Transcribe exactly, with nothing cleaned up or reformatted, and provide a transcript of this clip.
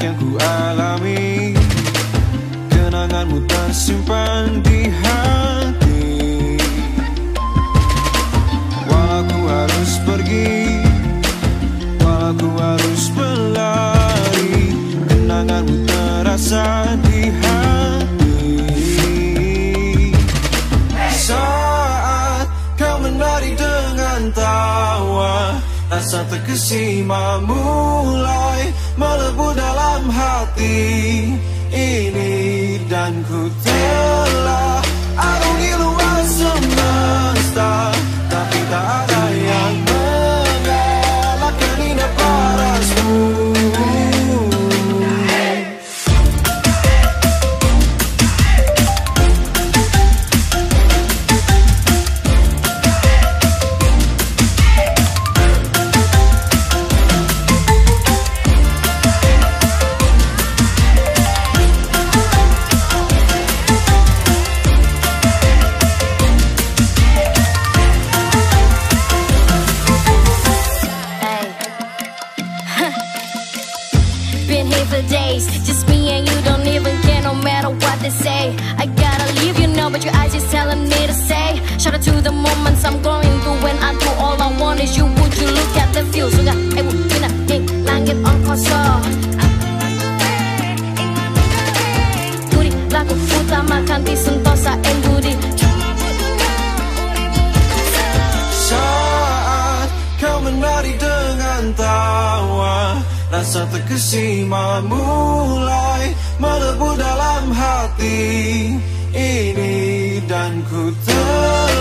yang ku alami. Kenanganmu tersimpan di hati. Walau ku harus pergi, walau ku harus berlari, kenanganmu terasa di hati. Saat kau menari dengan tawa, rasa terkesima mulai melebu dalam hati ini. Dan ku telah arungi luas semesta, tapi tak ada yang mengalahkan indah parasmu. Been here for days, just me and you, don't even care no matter what they say. I gotta leave you now, but your eyes just telling me to say. Shout out to the moments I'm going through when I do all I want is you. Would you look at the view? Sudah, eh, bina, eh, langit on kosong. Budi, lagu utama kanti sentosa en budi. Saat kau menari dengan tawa, rasa terkesima mulai melebu dalam hati ini. Dan ku ter